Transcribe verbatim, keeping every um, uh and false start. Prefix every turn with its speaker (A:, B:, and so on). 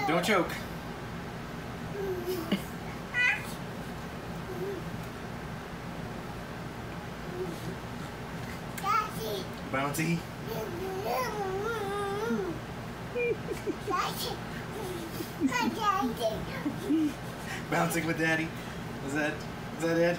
A: Don't choke. Bouncy. Bouncing with Daddy. Is that is that it?